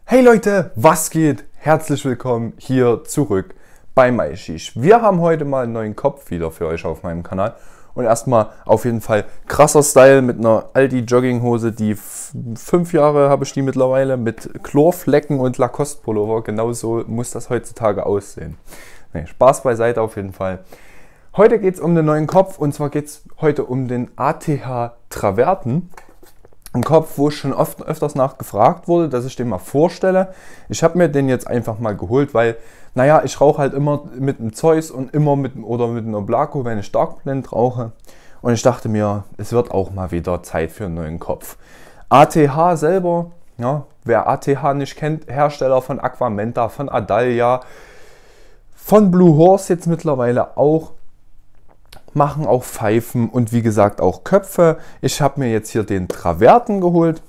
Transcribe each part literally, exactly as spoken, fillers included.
Hey Leute, was geht? Herzlich willkommen hier zurück bei MyShish. Wir haben heute mal einen neuen Kopf wieder für euch auf meinem Kanal. Und erstmal auf jeden Fall krasser Style mit einer Aldi Jogginghose, die fünf Jahre habe ich die mittlerweile, mit Chlorflecken und Lacoste Pullover. Genauso muss das heutzutage aussehen. Nee, Spaß beiseite auf jeden Fall. Heute geht es um den neuen Kopf und zwar geht es heute um den A T H Traverten. Ein Kopf, wo schon oft öfters nachgefragt wurde, dass ich den mal vorstelle. Ich habe mir den jetzt einfach mal geholt, weil, naja, ich rauche halt immer mit einem Zeus und immer mit oder mit einem Oblaco, wenn ich Dark Blend rauche. Und ich dachte mir, es wird auch mal wieder Zeit für einen neuen Kopf. A T H selber, ja, wer A T H nicht kennt, Hersteller von Aquamenta, von Adalia, von Blue Horse jetzt mittlerweile auch. Machen auch Pfeifen und wie gesagt auch Köpfe. Ich habe mir jetzt hier den Traverten geholt.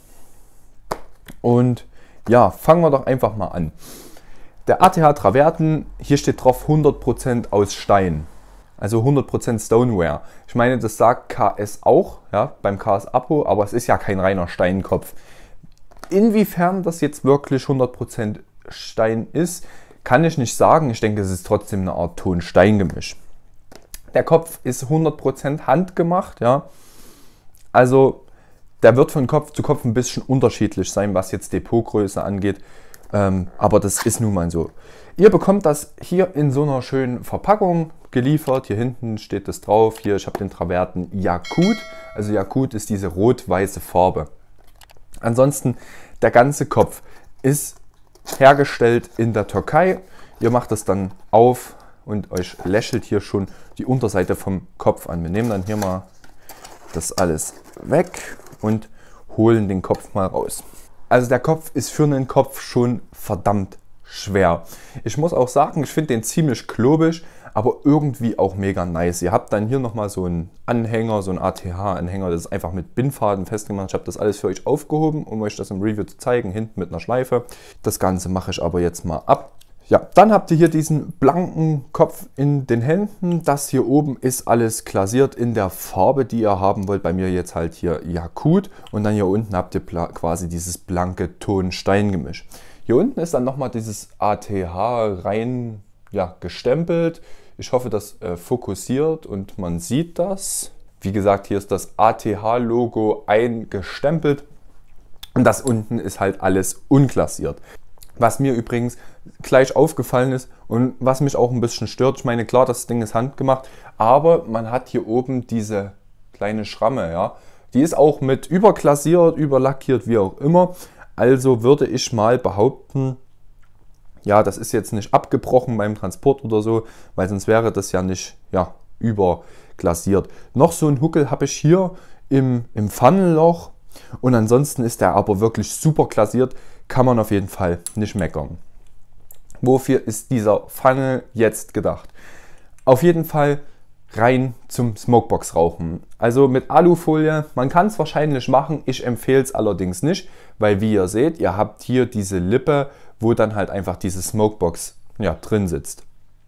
Und ja, fangen wir doch einfach mal an. Der A T H Traverten, hier steht drauf hundert Prozent aus Stein. Also hundert Prozent Stoneware. Ich meine, das sagt K S auch, ja, beim K S Apo, aber es ist ja kein reiner Steinkopf. Inwiefern das jetzt wirklich hundert Prozent Stein ist, kann ich nicht sagen. Ich denke, es ist trotzdem eine Art Ton-Stein-Gemisch. Der Kopf ist hundert Prozent handgemacht, ja. Also der wird von Kopf zu Kopf ein bisschen unterschiedlich sein, was jetzt Depotgröße angeht. Ähm, aber das ist nun mal so. Ihr bekommt das hier in so einer schönen Verpackung geliefert. Hier hinten steht das drauf. Hier, ich habe den Traverten Yakut. Also Yakut ist diese rot-weiße Farbe. Ansonsten, der ganze Kopf ist hergestellt in der Türkei. Ihr macht das dann auf und euch lächelt hier schon die Unterseite vom Kopf an. Wir nehmen dann hier mal das alles weg und holen den Kopf mal raus. Also der Kopf ist für einen Kopf schon verdammt schwer. Ich muss auch sagen, ich finde den ziemlich klobig, aber irgendwie auch mega nice. Ihr habt dann hier nochmal so einen Anhänger, so einen A T H-Anhänger, das ist einfach mit Bindfaden festgemacht. Ich habe das alles für euch aufgehoben, um euch das im Review zu zeigen, hinten mit einer Schleife. Das Ganze mache ich aber jetzt mal ab. Ja, dann habt ihr hier diesen blanken Kopf in den Händen. Das hier oben ist alles glasiert in der Farbe, die ihr haben wollt. Bei mir jetzt halt hier Yakut. Und dann hier unten habt ihr quasi dieses blanke Ton-Stein-Gemisch. Hier unten ist dann nochmal dieses A T H rein, ja, gestempelt. Ich hoffe, das äh, fokussiert und man sieht das. Wie gesagt, hier ist das A T H-Logo eingestempelt. Und das unten ist halt alles unglasiert. Was mir übrigens gleich aufgefallen ist und was mich auch ein bisschen stört. Ich meine, klar, das Ding ist handgemacht, aber man hat hier oben diese kleine Schramme, ja. Die ist auch mit überglasiert, überlackiert, wie auch immer. Also würde ich mal behaupten, ja, das ist jetzt nicht abgebrochen beim Transport oder so, weil sonst wäre das ja nicht, ja, überglasiert. Noch so ein Huckel habe ich hier im, im Pfannenloch und ansonsten ist der aber wirklich super glasiert. Kann man auf jeden Fall nicht meckern. Wofür ist dieser Funnel jetzt gedacht? Auf jeden Fall rein zum Smokebox rauchen. Also mit Alufolie, man kann es wahrscheinlich machen, ich empfehle es allerdings nicht, weil wie ihr seht, ihr habt hier diese Lippe, wo dann halt einfach diese Smokebox, ja, drin sitzt.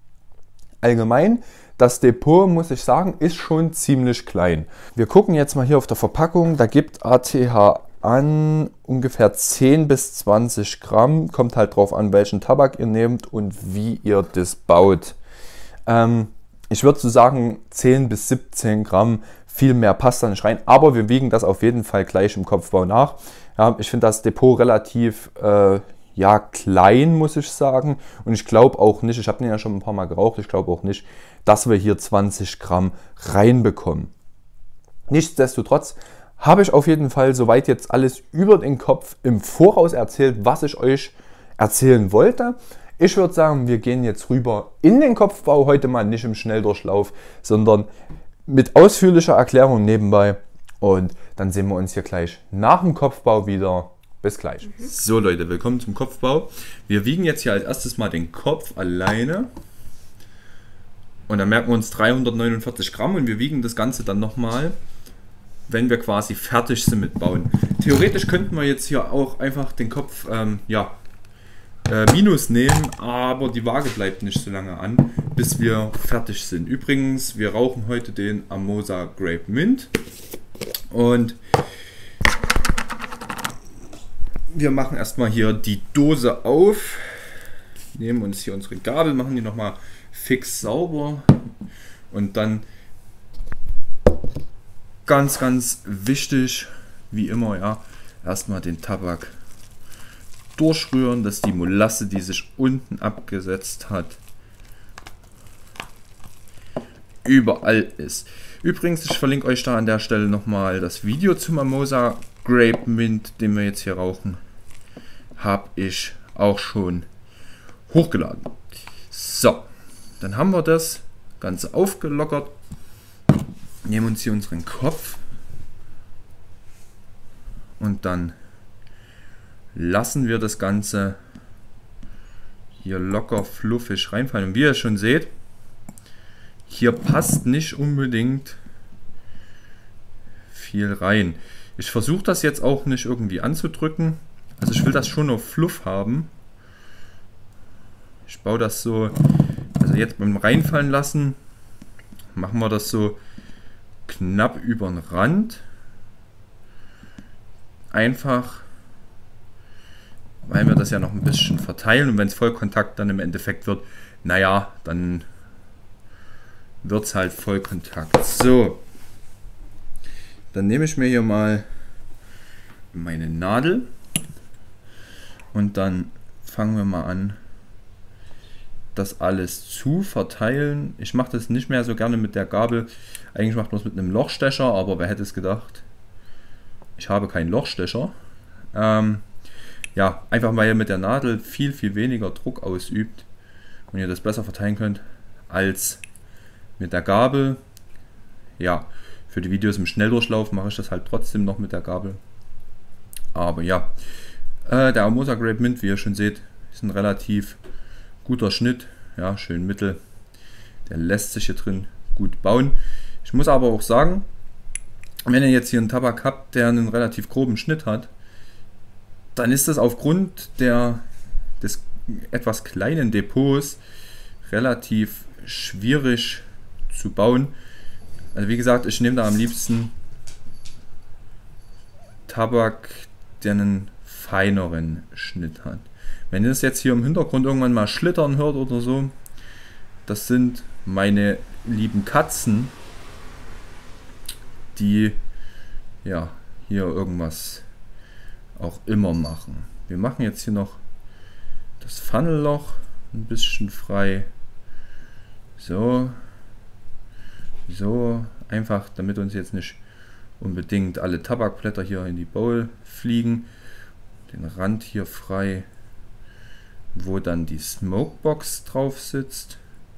Allgemein, das Depot, muss ich sagen, ist schon ziemlich klein. Wir gucken jetzt mal hier auf der Verpackung, da gibt A T H an ungefähr zehn bis zwanzig Gramm. Kommt halt drauf an, welchen Tabak ihr nehmt und wie ihr das baut. Ähm, ich würde so sagen zehn bis siebzehn Gramm. Viel mehr passt da nicht rein. Aber wir wiegen das auf jeden Fall gleich im Kopfbau nach. Ja, ich finde das Depot relativ äh, ja, klein, muss ich sagen. Und ich glaube auch nicht, ich habe den ja schon ein paar Mal geraucht, ich glaube auch nicht, dass wir hier zwanzig Gramm reinbekommen. Nichtsdestotrotz habe ich auf jeden Fall soweit jetzt alles über den Kopf im Voraus erzählt, was ich euch erzählen wollte. Ich würde sagen, wir gehen jetzt rüber in den Kopfbau, heute mal nicht im Schnelldurchlauf, sondern mit ausführlicher Erklärung nebenbei. Und dann sehen wir uns hier gleich nach dem Kopfbau wieder. Bis gleich. So Leute, willkommen zum Kopfbau. Wir wiegen jetzt hier als erstes mal den Kopf alleine. Und dann merken wir uns dreihundertneunundvierzig Gramm und wir wiegen das Ganze dann nochmal, wenn wir quasi fertig sind mit Bauen. Theoretisch könnten wir jetzt hier auch einfach den Kopf ähm, ja, äh, minus nehmen, aber die Waage bleibt nicht so lange an, bis wir fertig sind. Übrigens, wir rauchen heute den Amosa Grape Mint und wir machen erstmal hier die Dose auf, nehmen uns hier unsere Gabel, machen die nochmal fix sauber und dann ganz, ganz wichtig, wie immer, ja, erstmal den Tabak durchrühren, dass die Molasse, die sich unten abgesetzt hat, überall ist. Übrigens, ich verlinke euch da an der Stelle nochmal das Video zum Mimosa Grape Mint, den wir jetzt hier rauchen, habe ich auch schon hochgeladen. So, dann haben wir das Ganze aufgelockert. Nehmen uns hier unseren Kopf und dann lassen wir das Ganze hier locker fluffig reinfallen. Und wie ihr schon seht, hier passt nicht unbedingt viel rein. Ich versuche das jetzt auch nicht irgendwie anzudrücken. Also ich will das schon auf Fluff haben. Ich baue das so, also jetzt beim Reinfallen lassen, machen wir das so knapp über den Rand. Einfach, weil wir das ja noch ein bisschen verteilen und wenn es Vollkontakt dann im Endeffekt wird, naja, dann wird es halt Vollkontakt. So, dann nehme ich mir hier mal meine Nadel und dann fangen wir mal an, das alles zu verteilen. Ich mache das nicht mehr so gerne mit der Gabel. Eigentlich macht man es mit einem Lochstecher, aber wer hätte es gedacht? Ich habe keinen Lochstecher. Ähm, ja, einfach weil ihr mit der Nadel viel, viel weniger Druck ausübt und ihr das besser verteilen könnt als mit der Gabel. Ja, für die Videos im Schnelldurchlauf mache ich das halt trotzdem noch mit der Gabel. Aber ja, äh, der Mimosa Grape Mint, wie ihr schon seht, ist ein relativ guter Schnitt. Ja, schön mittel. Der lässt sich hier drin gut bauen. Ich muss aber auch sagen, wenn ihr jetzt hier einen Tabak habt, der einen relativ groben Schnitt hat, dann ist das aufgrund der, des etwas kleinen Depots relativ schwierig zu bauen. Also wie gesagt, ich nehme da am liebsten Tabak, der einen feineren Schnitt hat. Wenn ihr es jetzt hier im Hintergrund irgendwann mal schlittern hört oder so, das sind meine lieben Katzen, die ja hier irgendwas auch immer machen. Wir machen jetzt hier noch das Funnelloch ein bisschen frei. So, so, einfach damit uns jetzt nicht unbedingt alle Tabakblätter hier in die Bowl fliegen. Den Rand hier frei, wo dann die Smokebox drauf sitzt.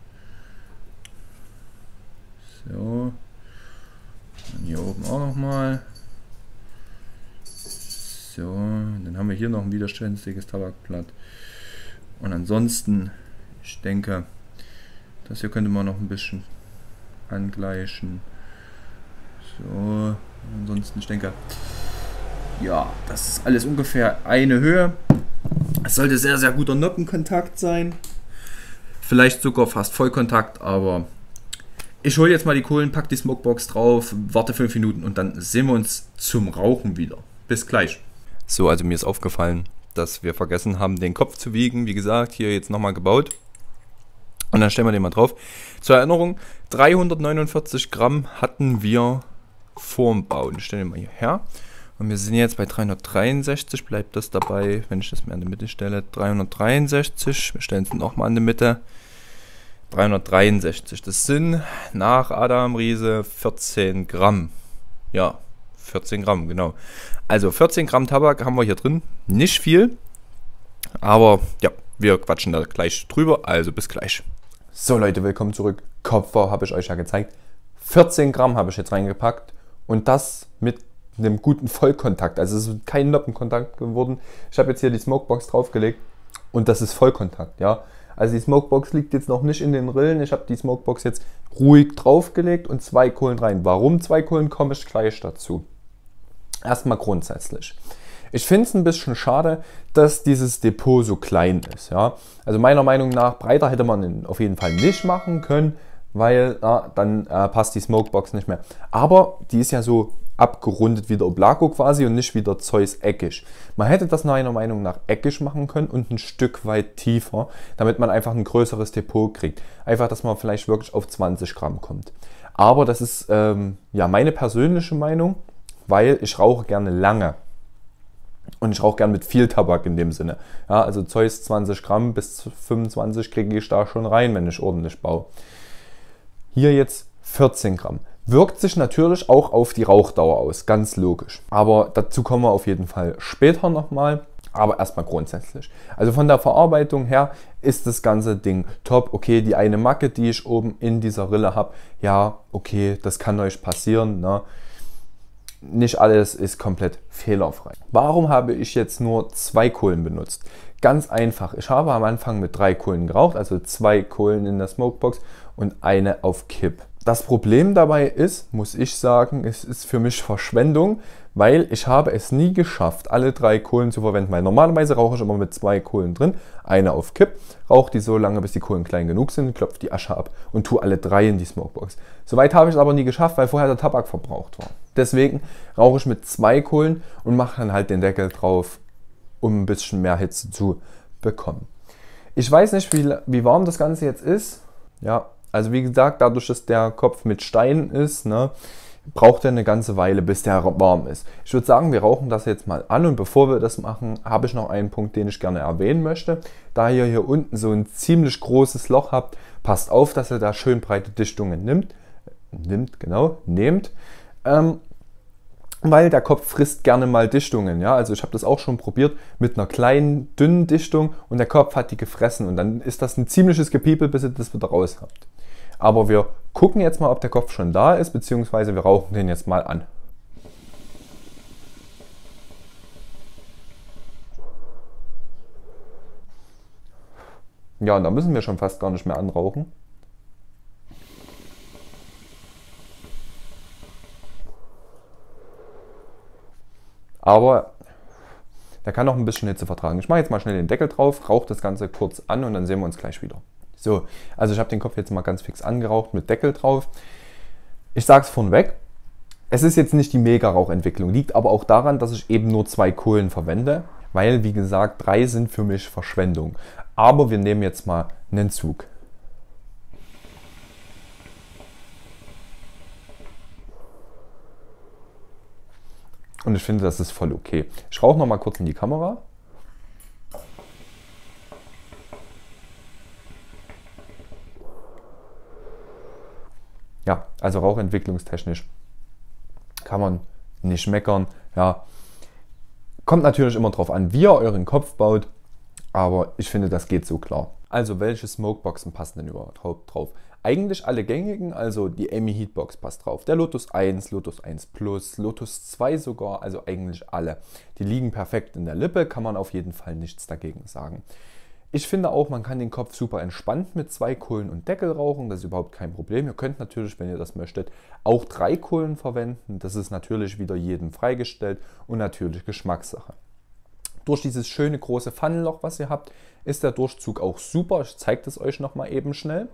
So, und hier oben auch nochmal. So, dann haben wir hier noch ein widerstandsfähiges Tabakblatt. Und ansonsten, ich denke, das hier könnte man noch ein bisschen angleichen. So, ansonsten, ich denke, ja, das ist alles ungefähr eine Höhe. Es sollte sehr, sehr guter Noppenkontakt sein. Vielleicht sogar fast Vollkontakt, aber ich hole jetzt mal die Kohlen, pack die Smokebox drauf, warte fünf Minuten und dann sehen wir uns zum Rauchen wieder. Bis gleich. So, also mir ist aufgefallen, dass wir vergessen haben, den Kopf zu wiegen. Wie gesagt, hier jetzt nochmal gebaut. Und dann stellen wir den mal drauf. Zur Erinnerung, dreihundertneunundvierzig Gramm hatten wir vorm Bauen. Ich stelle den mal hierher. Und wir sind jetzt bei dreihundertdreiundsechzig, bleibt das dabei, wenn ich das mir in der Mitte stelle. dreihundertdreiundsechzig, wir stellen es nochmal in die Mitte. dreihundertdreiundsechzig, das sind nach Adam Riese vierzehn Gramm. Ja, vierzehn Gramm, genau. Also vierzehn Gramm Tabak haben wir hier drin. Nicht viel, aber ja, wir quatschen da gleich drüber, also bis gleich. So Leute, willkommen zurück. Kopfbau habe ich euch ja gezeigt. vierzehn Gramm habe ich jetzt reingepackt und das mit einem guten Vollkontakt. Also es ist kein Noppenkontakt geworden. Ich habe jetzt hier die Smokebox draufgelegt und das ist Vollkontakt, ja. Also die Smokebox liegt jetzt noch nicht in den Rillen. Ich habe die Smokebox jetzt ruhig draufgelegt und zwei Kohlen rein. Warum zwei Kohlen, komme ich gleich dazu. Erstmal grundsätzlich. Ich finde es ein bisschen schade, dass dieses Depot so klein ist. Ja? Also meiner Meinung nach, breiter hätte man ihn auf jeden Fall nicht machen können, weil na, dann äh, passt die Smokebox nicht mehr. Aber die ist ja so abgerundet wie der Oblaco quasi und nicht wie der Zeus eckig. Man hätte das meiner Meinung nach eckig machen können und ein Stück weit tiefer, damit man einfach ein größeres Depot kriegt. Einfach, dass man vielleicht wirklich auf zwanzig Gramm kommt. Aber das ist ähm, ja meine persönliche Meinung, weil ich rauche gerne lange. Und ich rauche gerne mit viel Tabak in dem Sinne. Ja, also Zeus zwanzig Gramm bis fünfundzwanzig kriege ich da schon rein, wenn ich ordentlich baue. Hier jetzt vierzehn Gramm. Wirkt sich natürlich auch auf die Rauchdauer aus, ganz logisch. Aber dazu kommen wir auf jeden Fall später nochmal. Aber erstmal grundsätzlich. Also von der Verarbeitung her ist das ganze Ding top. Okay, die eine Macke, die ich oben in dieser Rille habe, ja, okay, das kann euch passieren. Ne? Nicht alles ist komplett fehlerfrei. Warum habe ich jetzt nur zwei Kohlen benutzt? Ganz einfach. Ich habe am Anfang mit drei Kohlen geraucht, also zwei Kohlen in der Smokebox und eine auf Kipp. Das Problem dabei ist, muss ich sagen, es ist für mich Verschwendung, weil ich habe es nie geschafft, alle drei Kohlen zu verwenden. Weil normalerweise rauche ich immer mit zwei Kohlen drin, eine auf Kipp, rauche die so lange, bis die Kohlen klein genug sind, klopfe die Asche ab und tue alle drei in die Smokebox. Soweit habe ich es aber nie geschafft, weil vorher der Tabak verbraucht war. Deswegen rauche ich mit zwei Kohlen und mache dann halt den Deckel drauf, um ein bisschen mehr Hitze zu bekommen. Ich weiß nicht, wie, wie warm das Ganze jetzt ist. Ja, also wie gesagt, dadurch, dass der Kopf mit Stein ist, ne, braucht er eine ganze Weile, bis der warm ist. Ich würde sagen, wir rauchen das jetzt mal an und bevor wir das machen, habe ich noch einen Punkt, den ich gerne erwähnen möchte. Da ihr hier unten so ein ziemlich großes Loch habt, passt auf, dass ihr da schön breite Dichtungen nimmt. Nimmt, genau, nehmt. Ähm, weil der Kopf frisst gerne mal Dichtungen. Ja? Also ich habe das auch schon probiert mit einer kleinen, dünnen Dichtung und der Kopf hat die gefressen und dann ist das ein ziemliches Gepiepel, bis ihr das wieder raus habt. Aber wir gucken jetzt mal, ob der Kopf schon da ist, beziehungsweise wir rauchen den jetzt mal an. Ja, und da müssen wir schon fast gar nicht mehr anrauchen. Aber der kann noch ein bisschen Hitze vertragen. Ich mache jetzt mal schnell den Deckel drauf, rauche das Ganze kurz an und dann sehen wir uns gleich wieder. So, also ich habe den Kopf jetzt mal ganz fix angeraucht mit Deckel drauf. Ich sage es vorneweg, es ist jetzt nicht die Mega-Rauchentwicklung, liegt aber auch daran, dass ich eben nur zwei Kohlen verwende, weil, wie gesagt, drei sind für mich Verschwendung. Aber wir nehmen jetzt mal einen Zug. Und ich finde, das ist voll okay. Ich rauche noch mal kurz in die Kamera. Ja, also rauchentwicklungstechnisch kann man nicht meckern. Ja, kommt natürlich immer darauf an, wie ihr euren Kopf baut, aber ich finde, das geht so klar. Also, welche Smokeboxen passen denn überhaupt drauf? Eigentlich alle gängigen, also die Amy Heatbox passt drauf. Der Lotus eins, Lotus eins Plus, Lotus zwei sogar, also eigentlich alle. Die liegen perfekt in der Lippe, kann man auf jeden Fall nichts dagegen sagen. Ich finde auch, man kann den Kopf super entspannt mit zwei Kohlen und Deckel rauchen, das ist überhaupt kein Problem. Ihr könnt natürlich, wenn ihr das möchtet, auch drei Kohlen verwenden. Das ist natürlich wieder jedem freigestellt und natürlich Geschmackssache. Durch dieses schöne große Pfannenloch, was ihr habt, ist der Durchzug auch super. Ich zeige das euch nochmal eben schnell.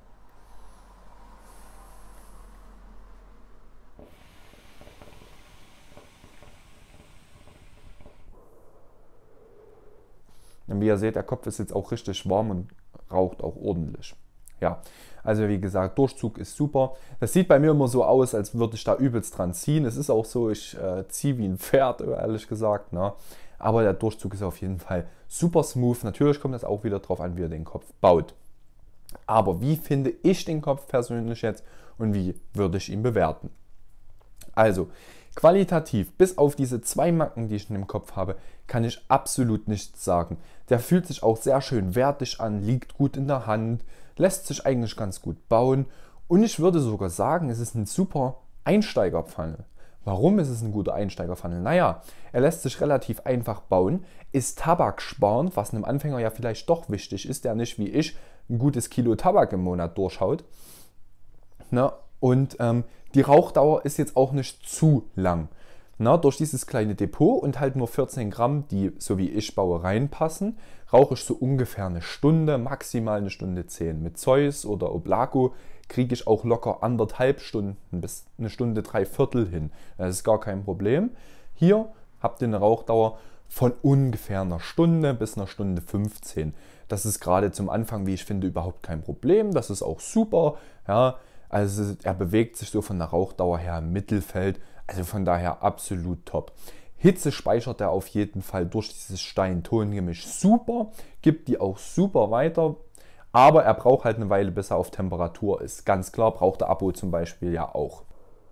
Und wie ihr seht, der Kopf ist jetzt auch richtig warm und raucht auch ordentlich. Ja, also wie gesagt, Durchzug ist super. Das sieht bei mir immer so aus, als würde ich da übelst dran ziehen. Es ist auch so, ich äh, ziehe wie ein Pferd, ehrlich gesagt. Ne? Aber der Durchzug ist auf jeden Fall super smooth. Natürlich kommt das auch wieder drauf an, wie ihr den Kopf baut. Aber wie finde ich den Kopf persönlich jetzt und wie würde ich ihn bewerten? Also, qualitativ, bis auf diese zwei Macken, die ich in dem Kopf habe, kann ich absolut nichts sagen. Der fühlt sich auch sehr schön wertig an, liegt gut in der Hand, lässt sich eigentlich ganz gut bauen und ich würde sogar sagen, es ist ein super Einsteigerpfanne. Warum ist es ein guter Einsteigerpfanne? Naja, er lässt sich relativ einfach bauen, ist tabaksparend, was einem Anfänger ja vielleicht doch wichtig ist, der nicht wie ich ein gutes Kilo Tabak im Monat durchhaut. Na, und ähm, die Rauchdauer ist jetzt auch nicht zu lang. Na, durch dieses kleine Depot und halt nur vierzehn Gramm, die so wie ich baue, reinpassen, rauche ich so ungefähr eine Stunde, maximal eine Stunde zehn. Mit Zeus oder Oblaco kriege ich auch locker anderthalb Stunden bis eine Stunde, drei Viertel hin. Das ist gar kein Problem. Hier habt ihr eine Rauchdauer von ungefähr einer Stunde bis einer Stunde fünfzehn. Das ist gerade zum Anfang, wie ich finde, überhaupt kein Problem. Das ist auch super. Ja, also er bewegt sich so von der Rauchdauer her im Mittelfeld. Also von daher absolut top. Hitze speichert er auf jeden Fall durch dieses Stein-Ton-Gemisch super. Gibt die auch super weiter. Aber er braucht halt eine Weile, bis er auf Temperatur ist. Ganz klar, braucht der Abo zum Beispiel ja auch.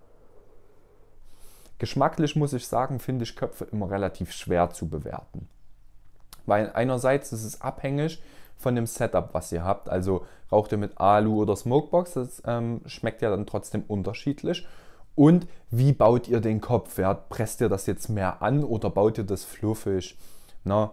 Geschmacklich muss ich sagen, finde ich Köpfe immer relativ schwer zu bewerten. Weil einerseits ist es abhängig von dem Setup, was ihr habt. Also raucht ihr mit Alu oder Smokebox, das ähm, schmeckt ja dann trotzdem unterschiedlich. Und wie baut ihr den Kopf? Ja, presst ihr das jetzt mehr an oder baut ihr das fluffig? Na,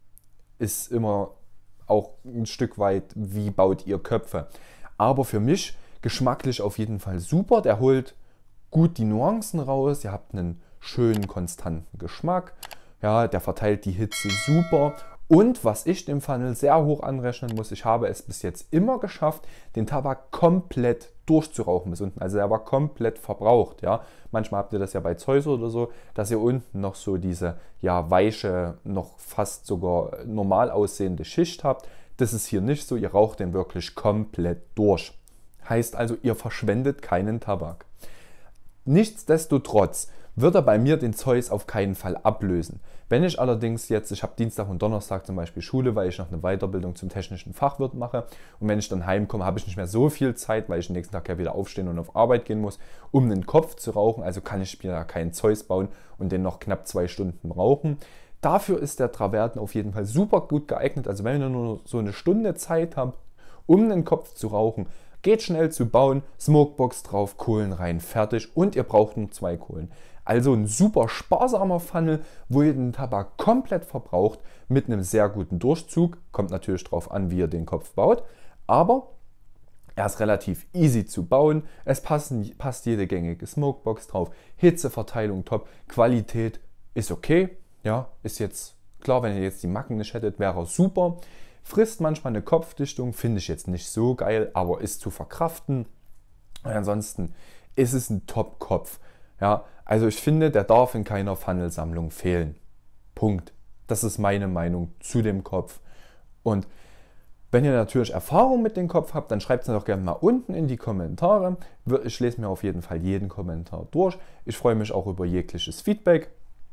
ist immer auch ein Stück weit, wie baut ihr Köpfe. Aber für mich geschmacklich auf jeden Fall super. Der holt gut die Nuancen raus. Ihr habt einen schönen, konstanten Geschmack. Ja, der verteilt die Hitze super. Und was ich dem Funnel sehr hoch anrechnen muss, ich habe es bis jetzt immer geschafft, den Tabak komplett durchzurauchen bis unten. Also er war komplett verbraucht. Ja. Manchmal habt ihr das ja bei Zeus oder so, dass ihr unten noch so diese ja, weiche, noch fast sogar normal aussehende Schicht habt. Das ist hier nicht so. Ihr raucht den wirklich komplett durch. Heißt also, ihr verschwendet keinen Tabak. Nichtsdestotrotz wird er bei mir den Zeus auf keinen Fall ablösen. Wenn ich allerdings jetzt, ich habe Dienstag und Donnerstag zum Beispiel Schule, weil ich noch eine Weiterbildung zum technischen Fachwirt mache, und wenn ich dann heimkomme, habe ich nicht mehr so viel Zeit, weil ich den nächsten Tag ja wieder aufstehen und auf Arbeit gehen muss, um den Kopf zu rauchen, also kann ich mir da keinen Zeus bauen und den noch knapp zwei Stunden rauchen. Dafür ist der Traverten auf jeden Fall super gut geeignet, also wenn ihr nur so eine Stunde Zeit habt, um den Kopf zu rauchen, geht schnell zu bauen, Smokebox drauf, Kohlen rein, fertig und ihr braucht nur zwei Kohlen. Also ein super sparsamer Funnel, wo ihr den Tabak komplett verbraucht mit einem sehr guten Durchzug. Kommt natürlich drauf an, wie ihr den Kopf baut, aber er ist relativ easy zu bauen. Es passen, passt jede gängige Smokebox drauf, Hitzeverteilung top, Qualität ist okay. Ja, ist jetzt klar, wenn ihr jetzt die Macken nicht hättet, wäre er super. Frisst manchmal eine Kopfdichtung, finde ich jetzt nicht so geil, aber ist zu verkraften. Und ansonsten ist es ein Top-Kopf. Ja, also ich finde, der darf in keiner Funnelsammlung fehlen. Punkt. Das ist meine Meinung zu dem Kopf. Und wenn ihr natürlich Erfahrung mit dem Kopf habt, dann schreibt es doch gerne mal unten in die Kommentare. Ich lese mir auf jeden Fall jeden Kommentar durch. Ich freue mich auch über jegliches Feedback.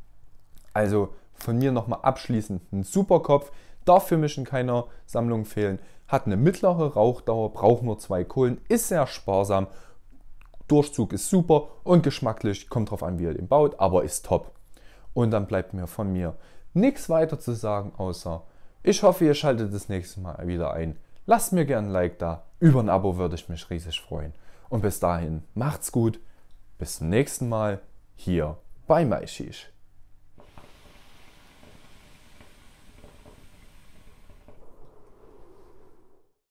Also von mir nochmal abschließend ein super Kopf. Darf für mich in keiner Sammlung fehlen, hat eine mittlere Rauchdauer, braucht nur zwei Kohlen, ist sehr sparsam, Durchzug ist super und geschmacklich, kommt drauf an, wie ihr den baut, aber ist top. Und dann bleibt mir von mir nichts weiter zu sagen, außer ich hoffe, ihr schaltet das nächste Mal wieder ein. Lasst mir gerne ein Like da, über ein Abo würde ich mich riesig freuen. Und bis dahin, macht's gut, bis zum nächsten Mal hier bei MyShish.